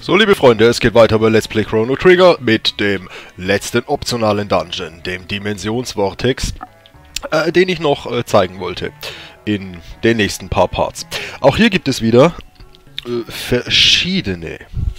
So, liebe Freunde, es geht weiter bei Let's Play Chrono Trigger mit dem letzten optionalen Dungeon, dem Dimensionsvortex, den ich noch zeigen wollte in den nächsten paar Parts. Auch hier gibt es wieder verschiedene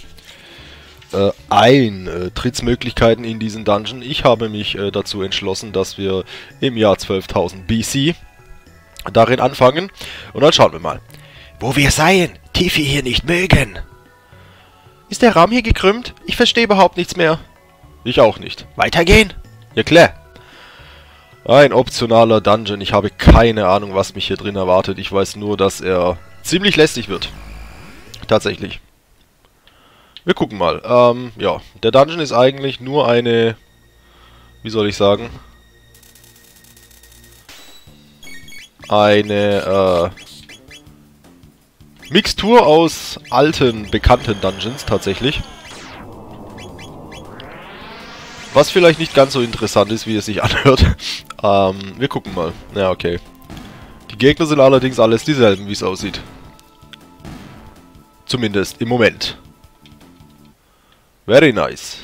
Eintrittsmöglichkeiten in diesen Dungeon. Ich habe mich dazu entschlossen, dass wir im Jahr 12.000 BC darin anfangen. Und dann schauen wir mal, wo wir seien, die wir hier nicht mögen. Ist der Raum hier gekrümmt? Ich verstehe überhaupt nichts mehr. Ich auch nicht. Weitergehen? Ja klar. Ein optionaler Dungeon. Ich habe keine Ahnung, was mich hier drin erwartet. Ich weiß nur, dass er ziemlich lästig wird. Tatsächlich. Wir gucken mal. Ja, der Dungeon ist eigentlich nur eine... Wie soll ich sagen? Eine, Mixtur aus alten, bekannten Dungeons, tatsächlich. Was vielleicht nicht ganz so interessant ist, wie es sich anhört. Wir gucken mal. Ja, okay. Die Gegner sind allerdings alles dieselben, wie es aussieht. Zumindest im Moment. Very nice.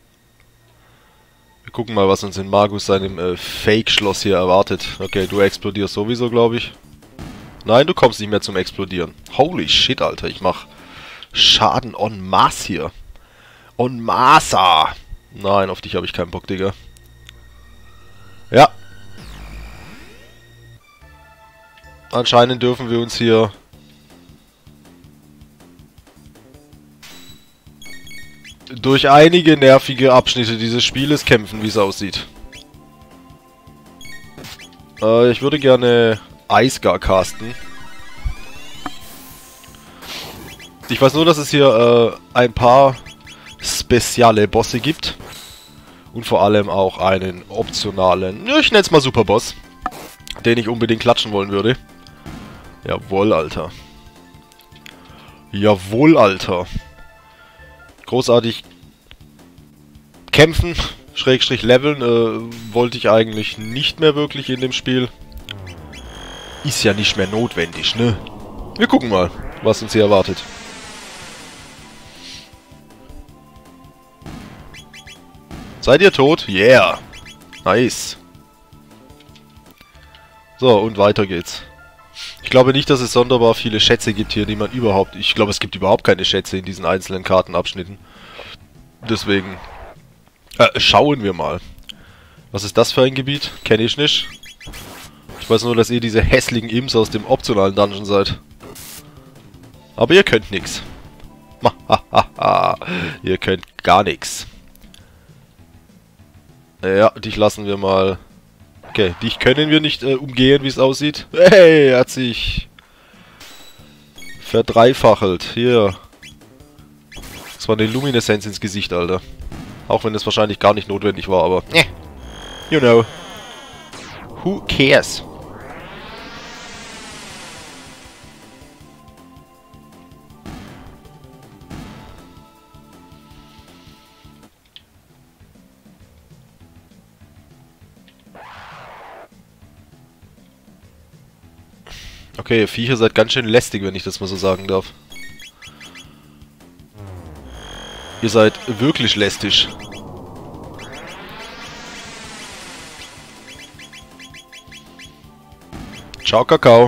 Wir gucken mal, was uns in Magus seinem Fake-Schloss hier erwartet. Okay, du explodierst sowieso, glaube ich. Nein, du kommst nicht mehr zum Explodieren. Holy shit, Alter. Ich mach Schaden en masse hier. En masse. Nein, auf dich habe ich keinen Bock, Digga. Ja. Anscheinend dürfen wir uns hier... durch einige nervige Abschnitte dieses Spieles kämpfen, wie es aussieht. Ich würde gerne... Eisgar casten. Ich weiß nur, dass es hier ein paar spezielle Bosse gibt. Und vor allem auch einen optionalen, ja, ich nenne es mal Superboss, den ich unbedingt klatschen wollen würde. Jawohl, Alter. Jawohl, Alter. Großartig kämpfen, Schrägstrich leveln, wollte ich eigentlich nicht mehr wirklich in dem Spiel. Ist ja nicht mehr notwendig, ne? Wir gucken mal, was uns hier erwartet. Seid ihr tot? Yeah! Nice. So, und weiter geht's. Ich glaube nicht, dass es sonderbar viele Schätze gibt hier, die man überhaupt... Ich glaube, es gibt überhaupt keine Schätze in diesen einzelnen Kartenabschnitten. Deswegen... schauen wir mal. Was ist das für ein Gebiet? Kenne ich nicht. Ich weiß nur, dass ihr diese hässlichen Imps aus dem optionalen Dungeon seid. Aber ihr könnt nix. Ihr könnt gar nichts. Ja, dich lassen wir mal... Okay, dich können wir nicht umgehen, wie es aussieht. Hey, er hat sich... verdreifachelt. Hier. Das war eine Lumineszenz ins Gesicht, Alter. Auch wenn es wahrscheinlich gar nicht notwendig war, aber... You know. Who cares? Okay, ihr Viecher seid ganz schön lästig, wenn ich das mal so sagen darf. Ihr seid wirklich lästig. Ciao, Kakao.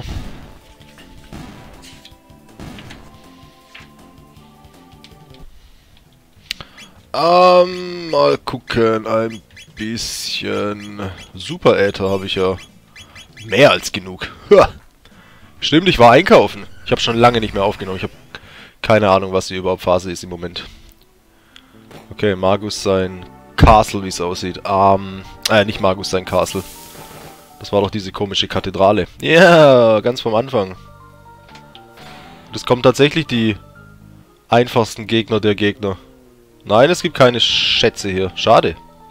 Mal gucken. Ein bisschen Super Äther habe ich ja mehr als genug. Stimmt, ich war einkaufen. Ich habe schon lange nicht mehr aufgenommen. Ich habe keine Ahnung, was hier überhaupt Phase ist im Moment. Okay, Magus sein Castle, wie es aussieht. Nicht Magus sein Castle. Das war doch diese komische Kathedrale. Ja, yeah, ganz vom Anfang. Das kommen tatsächlich die einfachsten Gegner der Gegner. Nein, es gibt keine Schätze hier. Schade.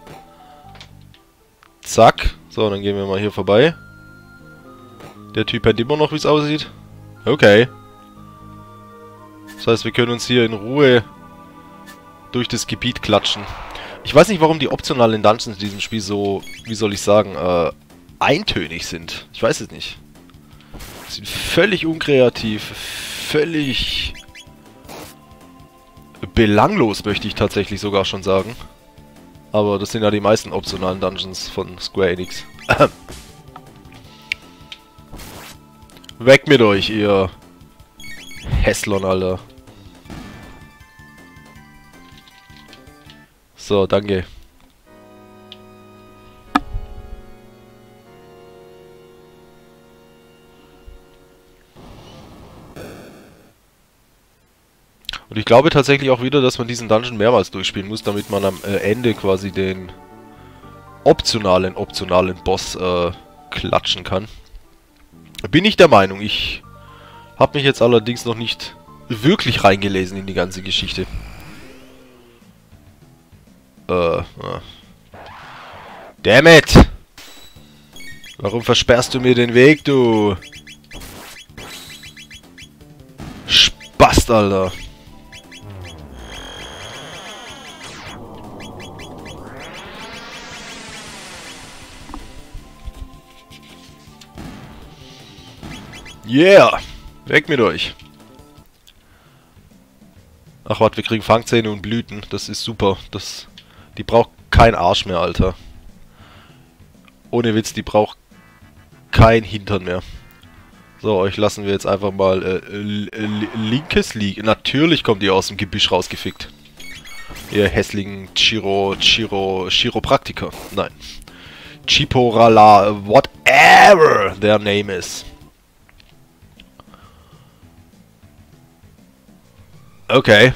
Zack. So, dann gehen wir mal hier vorbei. Der Typ pennt immer noch, wie es aussieht. Okay. Das heißt, wir können uns hier in Ruhe durch das Gebiet klatschen. Ich weiß nicht, warum die optionalen Dungeons in diesem Spiel so, wie soll ich sagen, eintönig sind. Ich weiß es nicht. Sie sind völlig unkreativ, völlig belanglos, möchte ich tatsächlich sogar schon sagen. Aber das sind ja die meisten optionalen Dungeons von Square Enix. Weg mit euch, ihr Hässlon, Alter. So, danke. Und ich glaube tatsächlich auch wieder, dass man diesen Dungeon mehrmals durchspielen muss, damit man am Ende quasi den optionalen Boss klatschen kann. Bin ich der Meinung. Ich habe mich jetzt allerdings noch nicht wirklich reingelesen in die ganze Geschichte. Damn it! Warum versperrst du mir den Weg, du? Spast, Alter. Yeah! Weg mit euch! Ach warte, wir kriegen Fangzähne und Blüten. Das ist super. Die braucht kein Arsch mehr, Alter. Ohne Witz, die braucht kein Hintern mehr. So, euch lassen wir jetzt einfach mal linkes liegen. Natürlich kommt ihr aus dem Gebüsch rausgefickt. Ihr hässlichen Chiropraktiker. Nein. Chiporala, whatever their name is. Okay.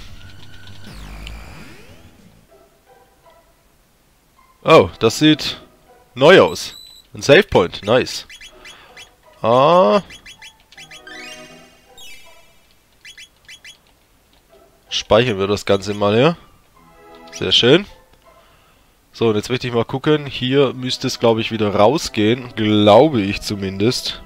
Oh, das sieht neu aus. Ein Save Point, nice. Speichern wir das Ganze mal hier. Sehr schön. So, und jetzt möchte ich mal gucken. Hier müsste es, glaube ich, wieder rausgehen. Glaube ich zumindest.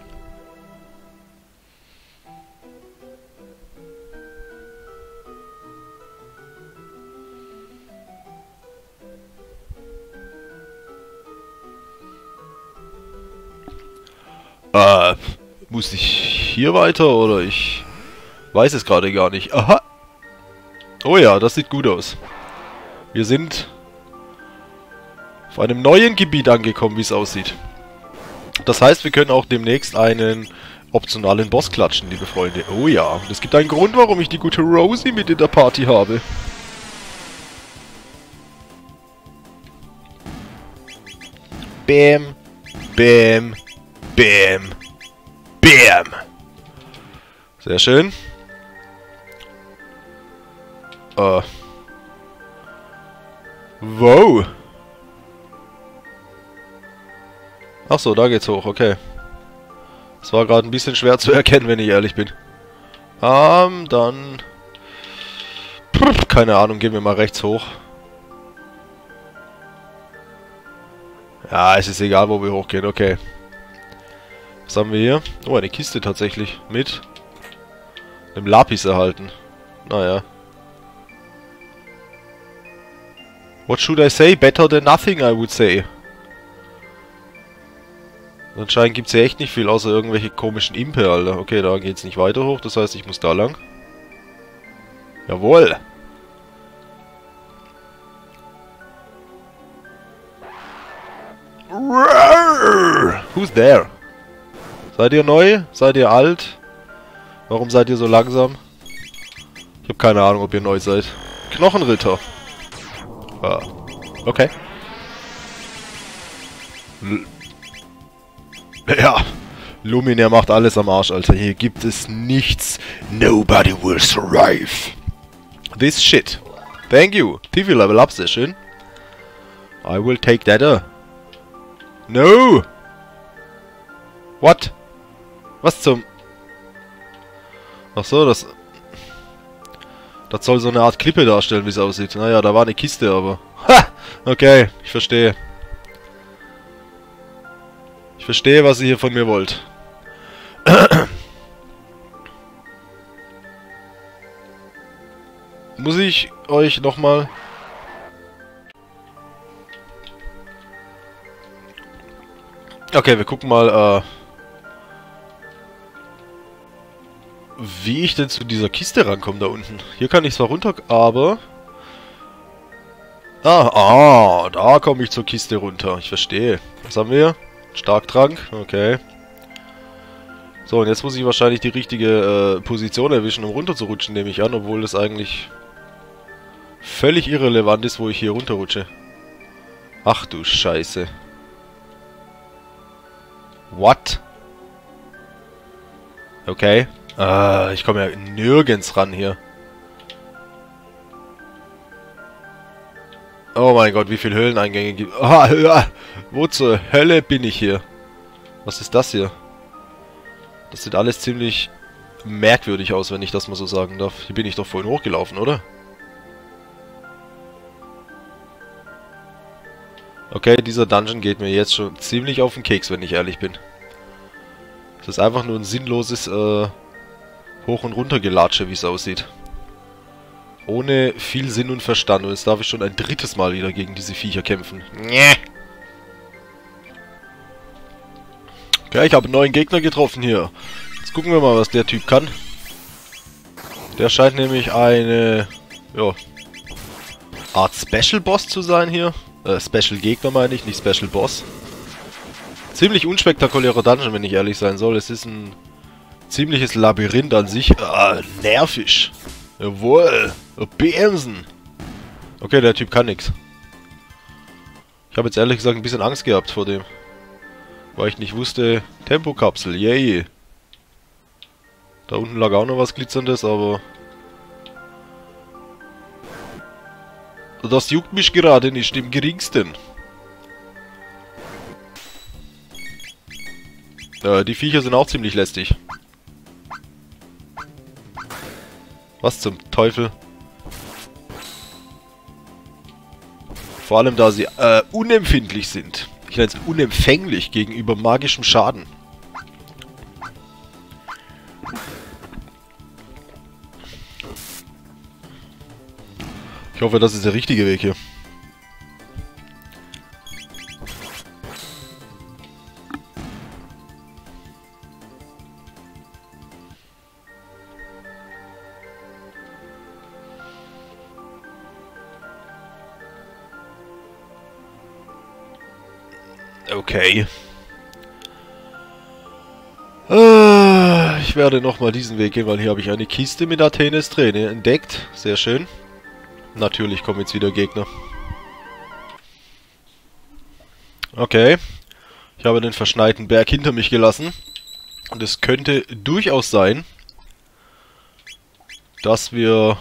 Muss ich hier weiter oder ich weiß es gerade gar nicht. Aha! Oh ja, das sieht gut aus. Wir sind auf einem neuen Gebiet angekommen, wie es aussieht. Das heißt, wir können auch demnächst einen optionalen Boss klatschen, liebe Freunde. Oh ja, und es gibt einen Grund, warum ich die gute Rosie mit in der Party habe. Bam, bam, bam, bam. Sehr schön. Wow. Ach so, da geht's hoch, okay. Das war gerade ein bisschen schwer zu erkennen, wenn ich ehrlich bin. Dann... keine Ahnung, gehen wir mal rechts hoch. Ja, es ist egal, wo wir hochgehen, okay. Was haben wir hier? Oh, eine Kiste tatsächlich. Mit einem Lapis erhalten. Naja. What should I say? Better than nothing, I would say. Anscheinend gibt es hier echt nicht viel, außer irgendwelche komischen Impe, Alter. Okay, da geht's nicht weiter hoch, das heißt, ich muss da lang. Jawohl! Who's there? Seid ihr neu? Seid ihr alt? Warum seid ihr so langsam? Ich habe keine Ahnung, ob ihr neu seid. Knochenritter. Ah, okay. Ja, Luminaire macht alles am Arsch, Alter. Hier gibt es nichts. Nobody will survive. This shit. Thank you. TV Level Up, sehr schön. I will take that. No! What? Was zum... Ach so, das soll so eine Art Klippe darstellen, wie es aussieht. Naja, da war eine Kiste, aber... Ha! Okay, ich verstehe. Ich verstehe, was ihr hier von mir wollt. Muss ich euch nochmal... Okay, wir gucken mal, wie ich denn zu dieser Kiste rankomme da unten. Hier kann ich zwar runter, aber... Da komme ich zur Kiste runter. Ich verstehe. Was haben wir? Starktrank. Okay. So, und jetzt muss ich wahrscheinlich die richtige Position erwischen, um runter zu rutschen, nehme ich an, obwohl das eigentlich völlig irrelevant ist, wo ich hier runterrutsche. Ach du Scheiße. What? Okay. Ich komme ja nirgends ran hier. Oh mein Gott, wie viele Höhleneingänge gibt... Wo zur Hölle bin ich hier? Was ist das hier? Das sieht alles ziemlich merkwürdig aus, wenn ich das mal so sagen darf. Hier bin ich doch vorhin hochgelaufen, oder? Okay, dieser Dungeon geht mir jetzt schon ziemlich auf den Keks, wenn ich ehrlich bin. Das ist einfach nur ein sinnloses Hoch- und Runtergelatsche, wie es aussieht. Ohne viel Sinn und Verstand. Und jetzt darf ich schon ein drittes Mal wieder gegen diese Viecher kämpfen. Okay, ich habe einen neuen Gegner getroffen hier. Jetzt gucken wir mal, was der Typ kann. Der scheint nämlich eine... ja, Art Special Boss zu sein hier. Special Gegner meine ich, nicht Special Boss. Ziemlich unspektakulärer Dungeon, wenn ich ehrlich sein soll. Es ist ein ziemliches Labyrinth an sich. Nervig. Jawohl. Bämsen. Okay, der Typ kann nix. Ich habe jetzt ehrlich gesagt ein bisschen Angst gehabt vor dem. Weil ich nicht wusste... Tempokapsel, yay. Da unten lag auch noch was Glitzerndes, aber... das juckt mich gerade nicht im geringsten. Die Viecher sind auch ziemlich lästig. Was zum Teufel? Vor allem, da sie unempfindlich sind. Ich nenne es unempfänglich gegenüber magischem Schaden. Ich hoffe, das ist der richtige Weg hier. Okay. Ich werde nochmal diesen Weg gehen, weil hier habe ich eine Kiste mit Athenes Träne entdeckt. Sehr schön. Natürlich kommen jetzt wieder Gegner. Okay. Ich habe den verschneiten Berg hinter mich gelassen. Und es könnte durchaus sein, dass wir...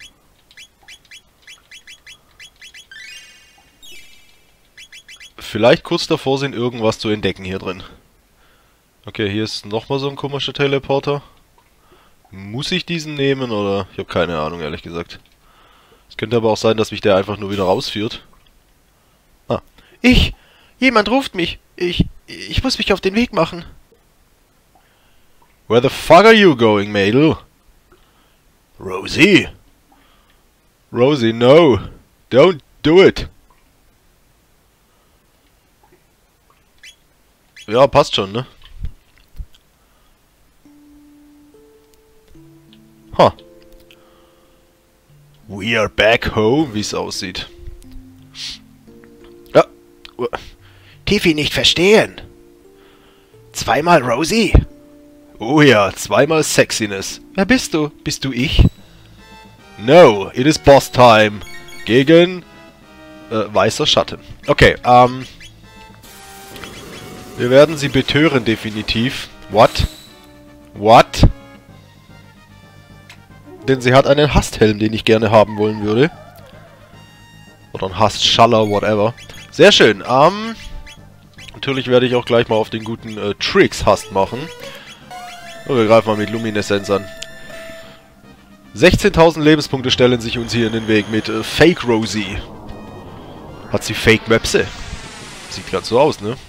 vielleicht kurz davor sind, irgendwas zu entdecken hier drin. Okay, hier ist nochmal so ein komischer Teleporter. Muss ich diesen nehmen oder... ich habe keine Ahnung, ehrlich gesagt. Es könnte aber auch sein, dass mich der einfach nur wieder rausführt. Ah. Jemand ruft mich! Ich muss mich auf den Weg machen. Where the fuck are you going, Mädel? Rosie! Rosie, no! Don't do it! Ja, passt schon, ne? Ha. We are back home, wie es aussieht. Ja. Tiffy nicht verstehen. Zweimal Rosie? Oh ja, zweimal Sexiness. Wer bist du? Bist du ich? No, it is Boss Time. Gegen weißer Schatten. Okay, wir werden sie betören, definitiv. What? What? Denn sie hat einen Hasthelm, den ich gerne haben wollen würde. Oder ein Hastschaller, whatever. Sehr schön. Natürlich werde ich auch gleich mal auf den guten Trix Hast machen. Und wir greifen mal mit Lumineszenz an. 16.000 Lebenspunkte stellen sich uns hier in den Weg mit Fake Rosie. Hat sie Fake Möpse? Sieht gerade so aus, ne?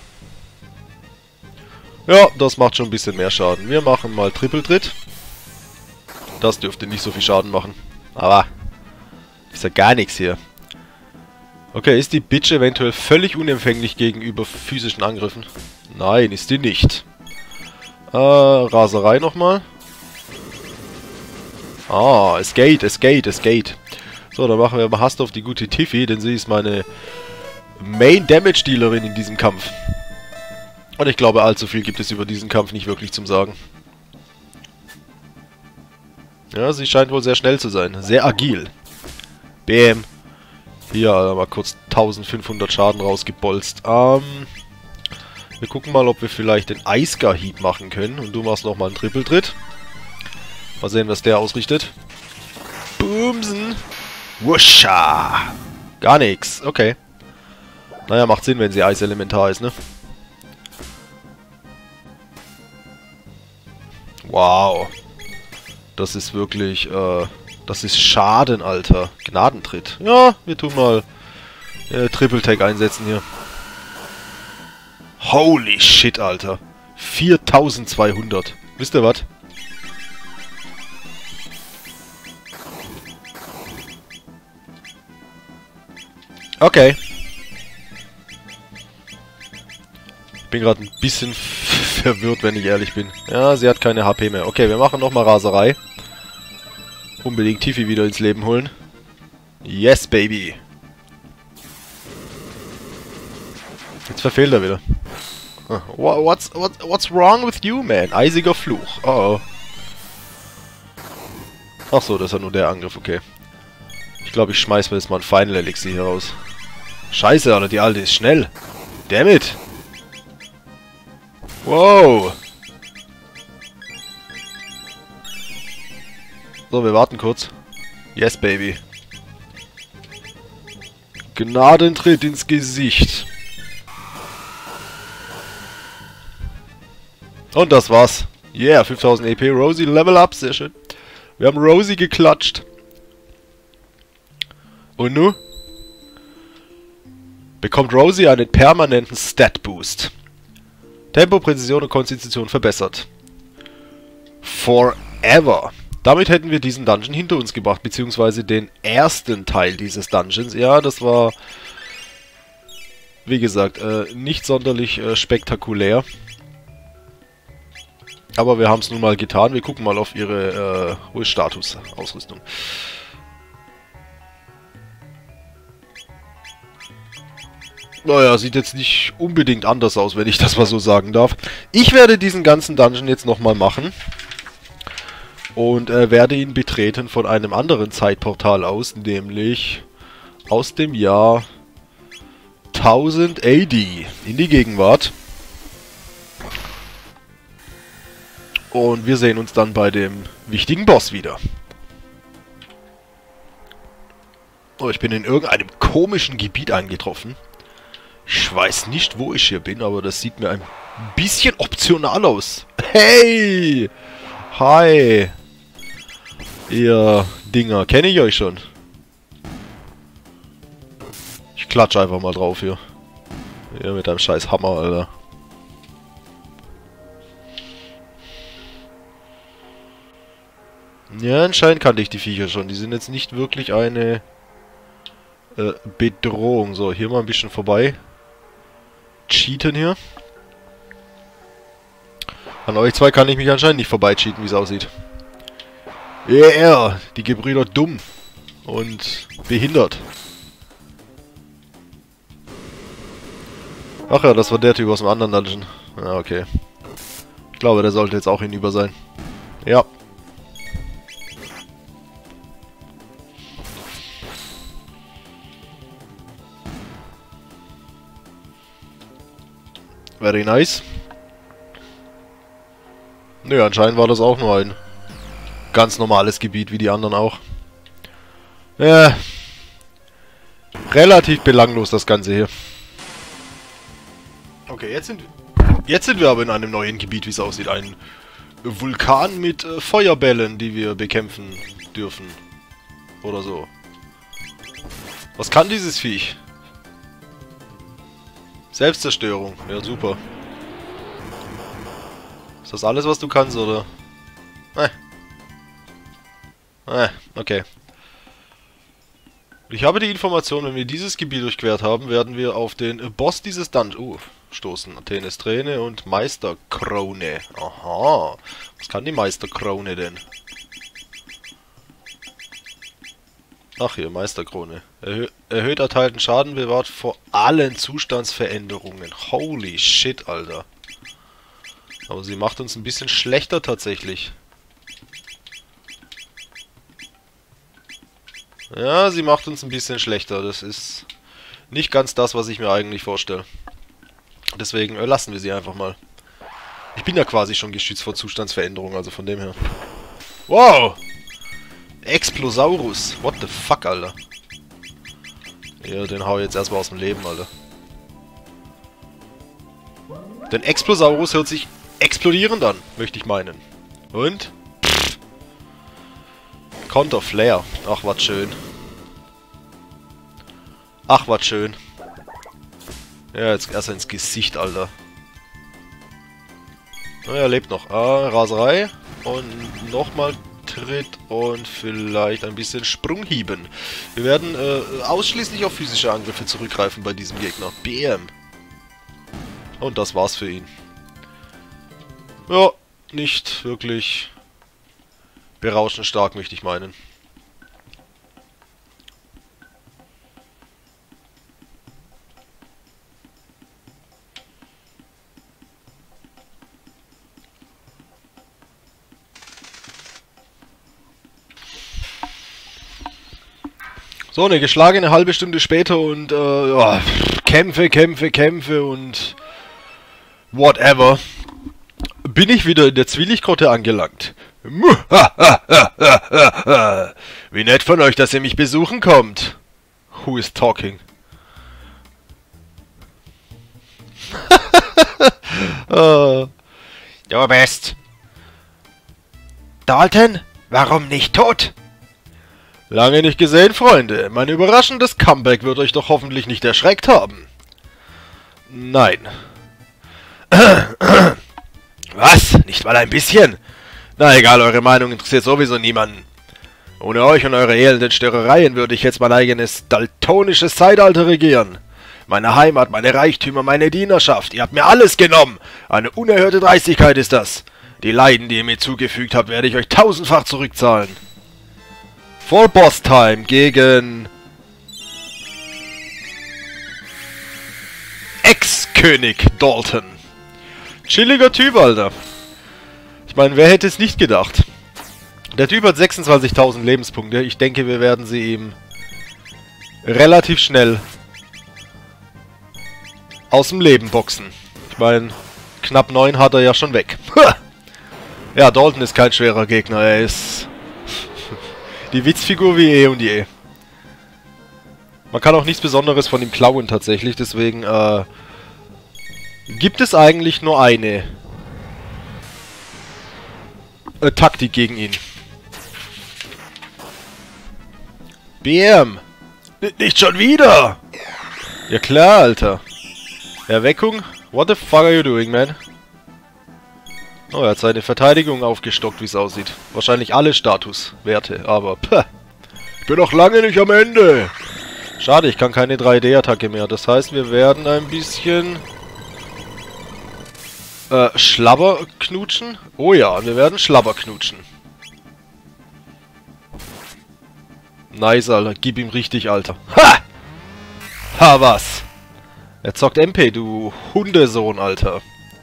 Ja, das macht schon ein bisschen mehr Schaden. Wir machen mal Trippeltritt. Das dürfte nicht so viel Schaden machen. Aber ist ja gar nichts hier. Okay, ist die Bitch eventuell völlig unempfänglich gegenüber physischen Angriffen? Nein, ist die nicht. Raserei nochmal. Ah, es geht. So, dann machen wir mal Hast auf die gute Tiffy, denn sie ist meine Main Damage Dealerin in diesem Kampf. Und ich glaube, allzu viel gibt es über diesen Kampf nicht wirklich zum Sagen. Ja, sie scheint wohl sehr schnell zu sein. Sehr agil. Bäm. Hier, mal kurz 1500 Schaden rausgebolzt. Wir gucken mal, ob wir vielleicht den Eisgar-Hieb machen können. Und du machst nochmal einen Trippeltritt. Mal sehen, was der ausrichtet. Boomsen. Wuscha. Gar nichts. Okay. Naja, macht Sinn, wenn sie Eiselementar ist, ne? Wow. Das ist wirklich, das ist Schaden, Alter. Gnadentritt. Ja, wir tun mal Triple Tag einsetzen hier. Holy shit, Alter. 4200. Wisst ihr was? Okay. Ich bin gerade ein bisschen verwirrt, wenn ich ehrlich bin. Ja, sie hat keine HP mehr. Okay, wir machen nochmal Raserei. Unbedingt Tiffy wieder ins Leben holen. Yes, baby. Jetzt verfehlt er wieder. What's wrong with you, man? Eisiger Fluch. Oh. Ach so, das ist ja nur der Angriff, okay. Ich glaube, ich schmeiß mir jetzt mal ein Final Elixir hier raus. Scheiße, Alter, die Alte ist schnell. Damn it. Wow. So, wir warten kurz. Yes, baby. Gnadentritt ins Gesicht. Und das war's. Yeah, 5000 EP. Rosie, Level Up. Sehr schön. Wir haben Rosie geklatscht. Und nun? Bekommt Rosie einen permanenten Stat-Boost. Tempo, Präzision und Konstitution verbessert. Forever. Damit hätten wir diesen Dungeon hinter uns gebracht, beziehungsweise den ersten Teil dieses Dungeons. Ja, das war, wie gesagt, nicht sonderlich spektakulär. Aber wir haben es nun mal getan. Wir gucken mal auf ihre hohe Status-Ausrüstung. Naja, sieht jetzt nicht unbedingt anders aus, wenn ich das mal so sagen darf. Ich werde diesen ganzen Dungeon jetzt nochmal machen. Und werde ihn betreten von einem anderen Zeitportal aus, nämlich aus dem Jahr 1000 AD in die Gegenwart. Und wir sehen uns dann bei dem wichtigen Boss wieder. Oh, ich bin in irgendeinem komischen Gebiet eingetroffen. Ich weiß nicht, wo ich hier bin, aber das sieht mir ein bisschen optional aus. Hey! Hi! Ihr Dinger, kenne ich euch schon? Ich klatsche einfach mal drauf hier. Ja, mit einem scheiß Hammer, Alter. Ja, anscheinend kannte ich die Viecher schon. Die sind jetzt nicht wirklich eine Bedrohung. So, hier mal ein bisschen vorbei. Cheaten hier. An euch zwei kann ich mich anscheinend nicht vorbei cheaten, wie es aussieht. Yeah, die Gebrüder dumm und behindert. Ach ja, das war der Typ aus dem anderen Dungeon. Ja, okay. Ich glaube, der sollte jetzt auch hinüber sein. Ja. Very nice. Nö, anscheinend war das auch nur ein ganz normales Gebiet, wie die anderen auch. Relativ belanglos das Ganze hier. Okay, jetzt sind wir aber in einem neuen Gebiet, wie es aussieht. Ein Vulkan mit Feuerbällen, die wir bekämpfen dürfen. Oder so. Was kann dieses Viech? Selbstzerstörung. Ja, super. Ist das alles, was du kannst, oder? Okay. Ich habe die Information, wenn wir dieses Gebiet durchquert haben, werden wir auf den Boss dieses Dungeons stoßen. Athenes Träne und Meisterkrone. Aha. Was kann die Meisterkrone denn? Ach hier, Meisterkrone. Erhöht erteilten Schaden, bewahrt vor allen Zustandsveränderungen. Holy shit, Alter. Aber sie macht uns ein bisschen schlechter tatsächlich. Ja, sie macht uns ein bisschen schlechter. Das ist nicht ganz das, was ich mir eigentlich vorstelle. Deswegen lassen wir sie einfach mal. Ich bin ja quasi schon geschützt vor Zustandsveränderungen, also von dem her. Wow! Explosaurus. What the fuck, Alter. Ja, den hau ich jetzt erstmal aus dem Leben, Alter. Denn Explosaurus hört sich explodierend an, möchte ich meinen. Und? Pff. Counter Flare. Ach, was schön. Ach, was schön. Ja, jetzt erst ins Gesicht, Alter. Naja, er lebt noch. Ah, Raserei. Und nochmal Tritt und vielleicht ein bisschen Sprunghieben. Wir werden ausschließlich auf physische Angriffe zurückgreifen bei diesem Gegner. BM. Und das war's für ihn. Ja, nicht wirklich berauschend stark, möchte ich meinen. So, eine geschlagene halbe Stunde später und ja, Kämpfe und whatever. Bin ich wieder in der Zwielichtgrotte angelangt. Wie nett von euch, dass ihr mich besuchen kommt. Who is talking? Du bist... Dalton? Warum nicht tot? Lange nicht gesehen, Freunde. Mein überraschendes Comeback wird euch doch hoffentlich nicht erschreckt haben. Nein. Was? Nicht mal ein bisschen? Na egal, eure Meinung interessiert sowieso niemanden. Ohne euch und eure elenden Störereien würde ich jetzt mein eigenes daltonisches Zeitalter regieren. Meine Heimat, meine Reichtümer, meine Dienerschaft. Ihr habt mir alles genommen. Eine unerhörte Dreistigkeit ist das. Die Leiden, die ihr mir zugefügt habt, werde ich euch tausendfach zurückzahlen. Voll Boss Time gegen Ex-König Dalton. Chilliger Typ, Alter. Ich meine, wer hätte es nicht gedacht? Der Typ hat 26.000 Lebenspunkte. Ich denke, wir werden sie ihm relativ schnell aus dem Leben boxen. Ich meine, knapp 9 hat er ja schon weg. Ja, Dalton ist kein schwerer Gegner. Er ist die Witzfigur wie eh und je. Man kann auch nichts Besonderes von ihm klauen tatsächlich, deswegen gibt es eigentlich nur eine Taktik gegen ihn. BM! Nicht schon wieder! Ja klar, Alter. Erweckung? What the fuck are you doing, man? Oh, er hat seine Verteidigung aufgestockt, wie es aussieht. Wahrscheinlich alle Statuswerte, aber ich bin noch lange nicht am Ende. Schade, ich kann keine 3D-Attacke mehr. Das heißt, wir werden ein bisschen Schlabber knutschen. Oh ja, wir werden Schlabber knutschen. Nice, Alter. Gib ihm richtig, Alter. Ha! Ha, was? Er zockt MP, du Hundesohn, Alter.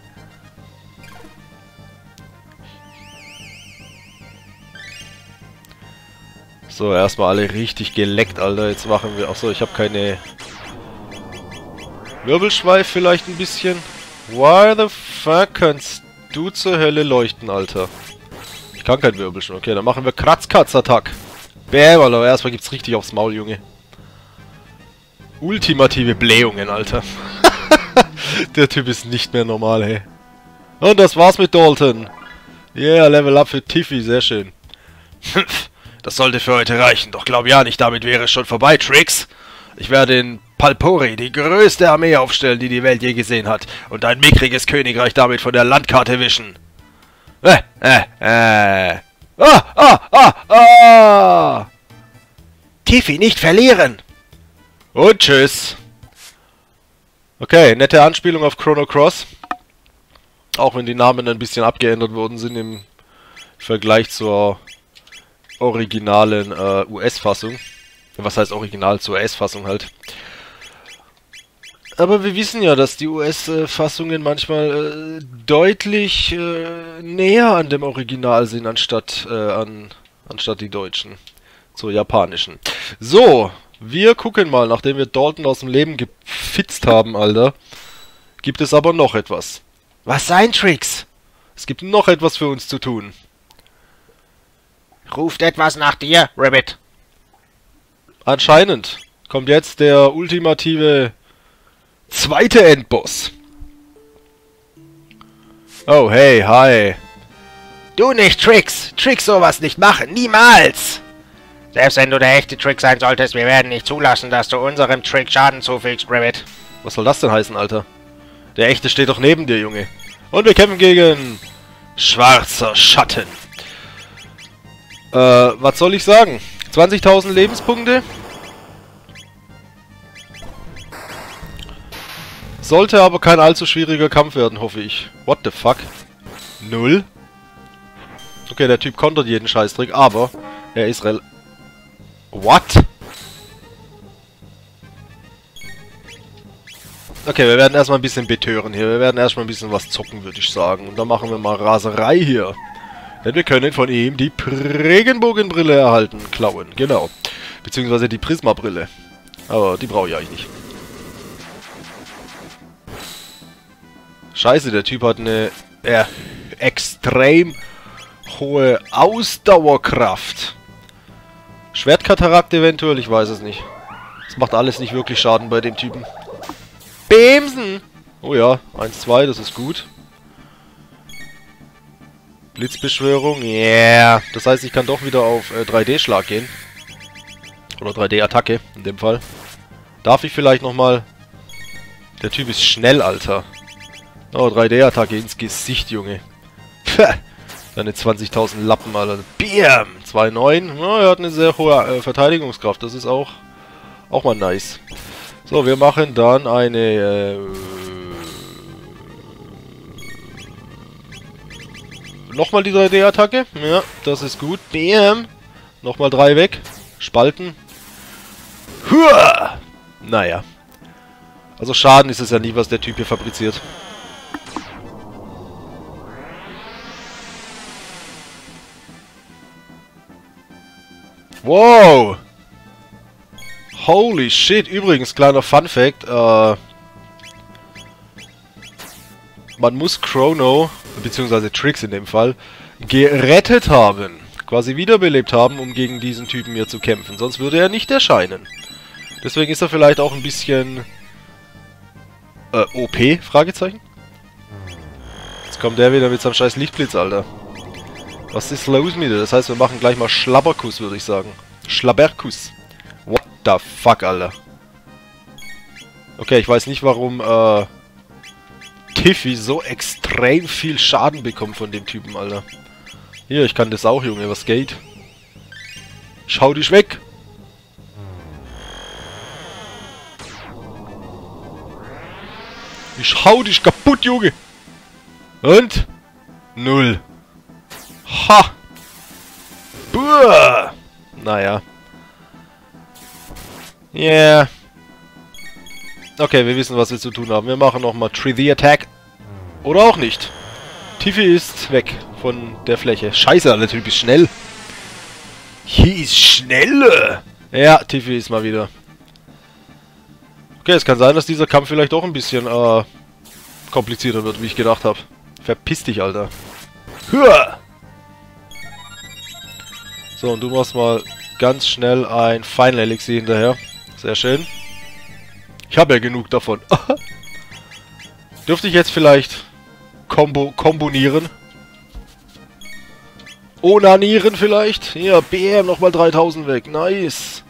So, erstmal alle richtig geleckt, Alter. Jetzt machen wir... Achso, ich habe keine... Wirbelschweif vielleicht ein bisschen. Why the fuck kannst du zur Hölle leuchten, Alter? Ich kann kein Wirbelschweif. Okay, dann machen wir Kratzkatz-Attack. Bäm, Alter. Erstmal gibt's richtig aufs Maul, Junge. Ultimative Blähungen, Alter. Der Typ ist nicht mehr normal, hey. Und das war's mit Dalton. Yeah, Level Up für Tiffy. Sehr schön. Das sollte für heute reichen, doch glaub ja nicht, damit wäre es schon vorbei, Trix. Ich werde in Palpori die größte Armee aufstellen, die die Welt je gesehen hat, und ein mickriges Königreich damit von der Landkarte wischen. Tiffy, nicht verlieren! Und tschüss. Okay, nette Anspielung auf Chrono Cross. Auch wenn die Namen ein bisschen abgeändert worden sind im Vergleich zur originalen US-Fassung. Was heißt Original? Zur US-Fassung halt. Aber wir wissen ja, dass die US-Fassungen manchmal deutlich näher an dem Original sind, anstatt die deutschen. Zur japanischen. So, wir gucken mal, nachdem wir Dalton aus dem Leben gefitzt haben, Alter, gibt es aber noch etwas. Was sein, Trix? Es gibt noch etwas für uns zu tun. Ruft etwas nach dir, Rabbit. Anscheinend kommt jetzt der ultimative zweite Endboss. Oh, hey, hi. Du nicht, Trix. Trix sowas nicht machen. Niemals. Selbst wenn du der echte Trick sein solltest, wir werden nicht zulassen, dass du unserem Trick Schaden zufügst, Rabbit. Was soll das denn heißen, Alter? Der echte steht doch neben dir, Junge. Und wir kämpfen gegen schwarzer Schatten. Was soll ich sagen? 20.000 Lebenspunkte. Sollte aber kein allzu schwieriger Kampf werden, hoffe ich. What the fuck? 0? Okay, der Typ kontert jeden Scheißtrick, aber er ist What? Okay, wir werden erstmal ein bisschen betören hier. Wir werden erstmal ein bisschen was zocken, würde ich sagen. Und dann machen wir mal Raserei hier. Denn wir können von ihm die Regenbogenbrille erhalten. Klauen, genau. Beziehungsweise die Prisma-Brille. Aber die brauche ich eigentlich nicht. Scheiße, der Typ hat eine extrem hohe Ausdauerkraft. Schwertkatarakt eventuell, ich weiß es nicht. Das macht alles nicht wirklich Schaden bei dem Typen. Bämsen! Oh ja, 1-2, das ist gut. Blitzbeschwörung, yeah. Das heißt, ich kann doch wieder auf 3D-Schlag gehen. Oder 3D-Attacke, in dem Fall. Darf ich vielleicht nochmal... Der Typ ist schnell, Alter. Oh, 3D-Attacke ins Gesicht, Junge. Pah! Seine 20.000 Lappen, Alter. Bam! 2,9. Ja, er hat eine sehr hohe Verteidigungskraft. Das ist auch mal nice. So, wir machen dann eine... Nochmal die 3D-Attacke. Ja, das ist gut. Bam! Nochmal 3 weg. Spalten. Huah! Naja. Also Schaden ist es ja nie, was der Typ hier fabriziert. Wow! Holy shit! Übrigens, kleiner Fun-Fact, man muss Chrono, beziehungsweise Trix in dem Fall, gerettet haben. Quasi wiederbelebt haben, um gegen diesen Typen hier zu kämpfen. Sonst würde er nicht erscheinen. Deswegen ist er vielleicht auch ein bisschen... OP? Fragezeichen? Jetzt kommt der wieder mit seinem scheiß Lichtblitz, Alter. Was ist los mit dir? Das heißt, wir machen gleich mal Schlabberkuss, würde ich sagen. Schlabberkuss. What the fuck, Alter. Okay, ich weiß nicht, warum, Tiffy so extrem viel Schaden bekommt von dem Typen, Alter. Hier, ich kann das auch, Junge. Was geht? Schau dich weg! Ich hau dich kaputt, Junge! Und? 0. Ha! Buh! Naja. Yeah. Okay, wir wissen, was wir zu tun haben. Wir machen nochmal 3D Attack. Oder auch nicht. Tiffy ist weg von der Fläche. Scheiße, der Typ ist schnell. Hier ist schnell. Ja, Tiffy ist mal wieder. Okay, es kann sein, dass dieser Kampf vielleicht auch ein bisschen komplizierter wird, wie ich gedacht habe. Verpiss dich, Alter. Hua! So, und du machst mal ganz schnell ein Final Elixier hinterher. Sehr schön. Ich habe ja genug davon. Dürfte ich jetzt vielleicht kombinieren? Onanieren vielleicht? Ja, BM, nochmal 3000 weg. Nice.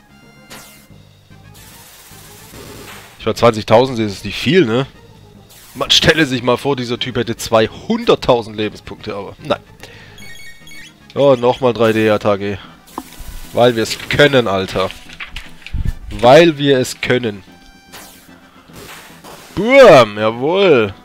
Ich meine, 20.000 ist nicht viel, ne? Man stelle sich mal vor, dieser Typ hätte 200.000 Lebenspunkte, aber nein. Oh, nochmal 3D-Attacke. Weil wir es können, Alter. Weil wir es können. Boom, jawohl.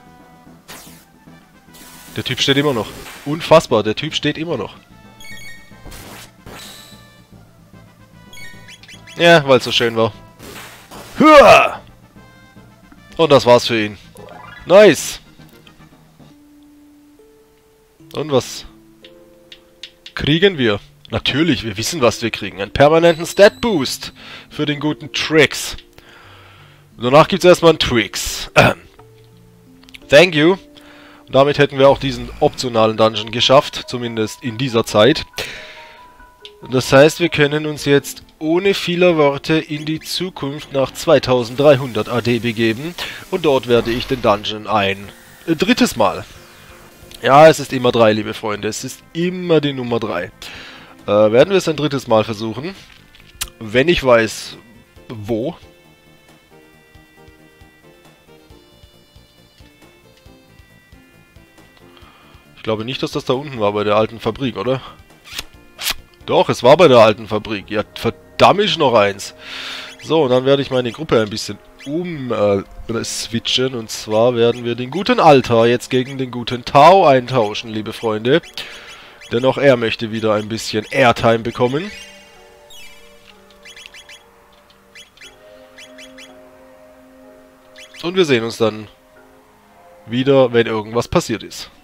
Der Typ steht immer noch. Unfassbar, der Typ steht immer noch. Ja, weil es so schön war. Hua! Und das war's für ihn. Nice! Und was kriegen wir? Natürlich, wir wissen, was wir kriegen. Einen permanenten Stat-Boost für den guten Trix. Und danach gibt es erstmal einen Trix. Thank you. Und damit hätten wir auch diesen optionalen Dungeon geschafft, zumindest in dieser Zeit. Und das heißt, wir können uns jetzt ohne viele Worte in die Zukunft nach 2300 AD begeben. Und dort werde ich den Dungeon ein drittes Mal. Ja, es ist immer 3, liebe Freunde. Es ist immer die Nummer 3. Werden wir es ein drittes Mal versuchen. Wenn ich weiß, wo. Ich glaube nicht, dass das da unten war bei der alten Fabrik, oder? Doch, es war bei der alten Fabrik. Ja, verdammt noch eins. So, und dann werde ich meine Gruppe ein bisschen switchen. Und zwar werden wir den guten Altar jetzt gegen den guten Tau eintauschen, liebe Freunde. Denn auch er möchte wieder ein bisschen Airtime bekommen. Und wir sehen uns dann wieder, wenn irgendwas passiert ist.